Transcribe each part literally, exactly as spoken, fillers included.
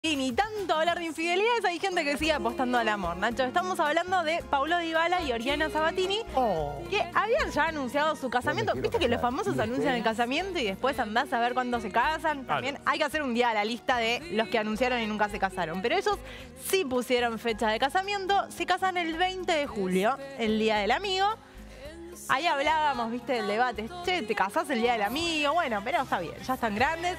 Y ni tanto hablar de infidelidades, hay gente que sigue apostando al amor, Nacho. Estamos hablando de Paulo Dybala y Oriana Sabatini, oh. que habían ya anunciado su casamiento. Viste que los famosos anuncian el casamiento y después andás a ver cuándo se casan. También hay que hacer un día la lista de los que anunciaron y nunca se casaron. Pero ellos sí pusieron fecha de casamiento. Se casan el veinte de julio, el Día del Amigo. Ahí hablábamos, viste, del debate. Che, ¿te casás el Día del Amigo? Bueno, pero está bien, ya están grandes.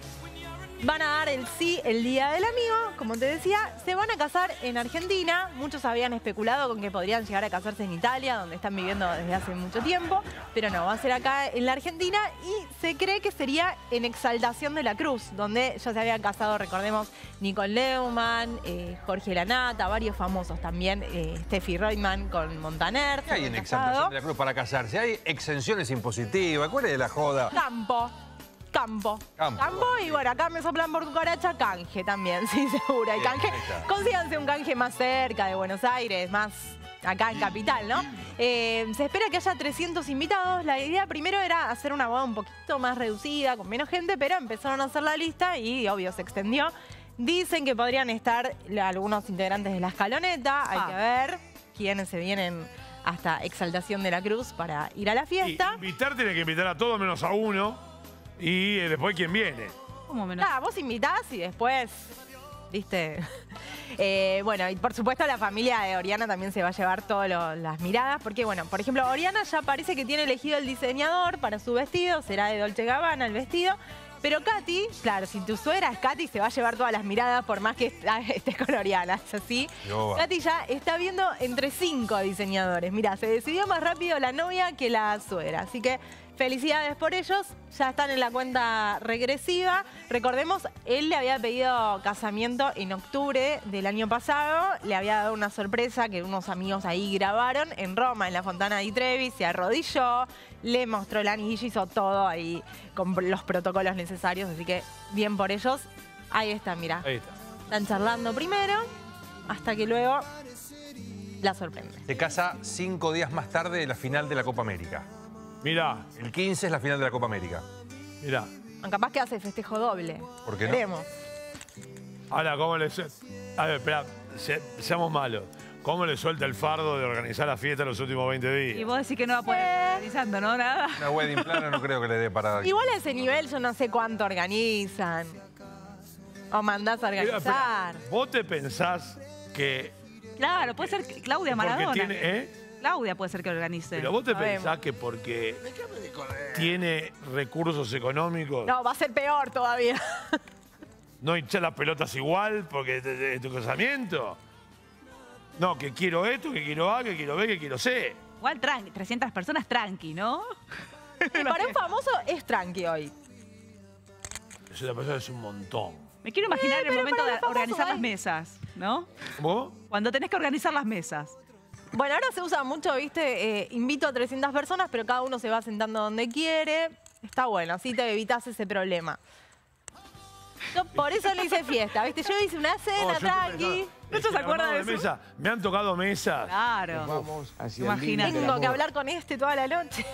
Van a dar el sí el Día del Amigo, como te decía. Se van a casar en Argentina. Muchos habían especulado con que podrían llegar a casarse en Italia, donde están viviendo desde hace mucho tiempo. Pero no, va a ser acá en la Argentina y se cree que sería en Exaltación de la Cruz, donde ya se habían casado, recordemos, Nicole Neumann, eh, Jorge Lanata, varios famosos también, eh, Steffi Reutemann con Montaner. ¿Qué hay en Exaltación de la Cruz para casarse? Hay exenciones impositivas. ¿Cuál es la joda? Campo. Campo. Campo. Campo y bueno, acá me soplan por cucaracha, canje también, sí, seguro. Hay canje. Consíganse un canje más cerca de Buenos Aires, más acá en Capital, ¿no? Eh, se espera que haya trescientos invitados. La idea primero era hacer una boda un poquito más reducida, con menos gente, pero empezaron a hacer la lista y, obvio, se extendió. Dicen que podrían estar algunos integrantes de la escaloneta. Hay ah. que ver quiénes se vienen hasta Exaltación de la Cruz para ir a la fiesta. Y invitar tiene que invitar a todos menos a uno. Y eh, después, ¿quién viene? ¿Cómo menos? Nada, vos invitás y después, ¿viste? eh, bueno, y por supuesto la familia de Oriana también se va a llevar todas las miradas. Porque, bueno, por ejemplo, Oriana ya parece que tiene elegido el diseñador para su vestido. Será de Dolce Gabbana el vestido. Pero Katy, claro, si tu suegra es Katy, se va a llevar todas las miradas por más que estés con Oriana. Es así. Katy ya está viendo entre cinco diseñadores. Mirá, se decidió más rápido la novia que la suegra. Así que felicidades por ellos. Ya están en la cuenta regresiva. Recordemos, él le había pedido casamiento en octubre del año pasado. Le había dado una sorpresa que unos amigos ahí grabaron en Roma, en la Fontana di Trevi. Se arrodilló, le mostró el anillo, hizo todo ahí con los protocolos necesarios. Así que bien por ellos. Ahí está, mirá. Ahí está. Están charlando primero hasta que luego la sorprende. Se casa cinco días más tarde de la final de la Copa América. Mirá. El quince es la final de la Copa América. Mirá. Capaz que hace festejo doble. ¿Por qué no? Veremos. Ahora, ¿cómo le suelta? A ver, espera, se, seamos malos. ¿Cómo le suelta el fardo de organizar la fiesta los últimos veinte días? Y vos decís que no va a poder estar organizando, ¿no? Nada. Una wedding planner no creo que le dé para... Igual a ese nivel yo no sé cuánto organizan. O mandás a organizar. Mira, ¿vos te pensás que... Claro, puede ser Claudia Maradona. Porque tiene, ¿eh? Claudia puede ser que organice. Pero vos te Sabemos. pensás que porque tiene recursos económicos... No, va a ser peor todavía. ¿No hinchás las pelotas igual porque es tu casamiento? No, que quiero esto, que quiero A, que quiero B, que quiero C. Igual tranqui, trescientas personas tranqui, ¿no? Y para un famoso es tranqui hoy. Eso persona es un montón. Me quiero imaginar Sí, el pero momento para de el famoso organizar hay- las mesas, ¿no? ¿Vos? Cuando tenés que organizar las mesas. Bueno, ahora se usa mucho, ¿viste? Eh, invito a trescientas personas, pero cada uno se va sentando donde quiere. Está bueno, así te evitas ese problema. Yo por eso le hice fiesta, ¿viste? Yo hice una cena No, yo tranqui. ¿No se acuerdan de eso? mesa? Me han tocado mesas. Claro. Vamos hacia Imagínate. el Tengo que hablar con este toda la noche.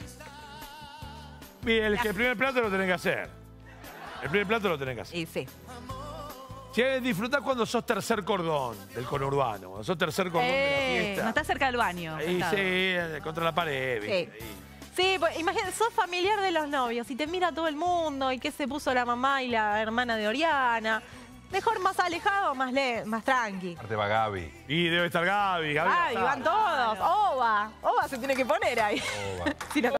Mira, el, que el primer plato lo tenés que hacer. El primer plato lo tenés que hacer. Y sí. Si disfrutás cuando sos tercer cordón del conurbano, cuando sos tercer cordón Eh, de la No fiesta. está cerca del baño. Ahí sentado. sí, contra la pared, ¿viste? Sí. Ahí. Sí, pues imagínate, sos familiar de los novios y te mira todo el mundo y qué se puso la mamá y la hermana de Oriana. Mejor más alejado, más, le más tranqui. Aparte va Gaby. Y debe estar Gaby. Gaby va a Ay, estar. van todos. Oba. Oba se tiene que poner ahí. Oh, va. Si no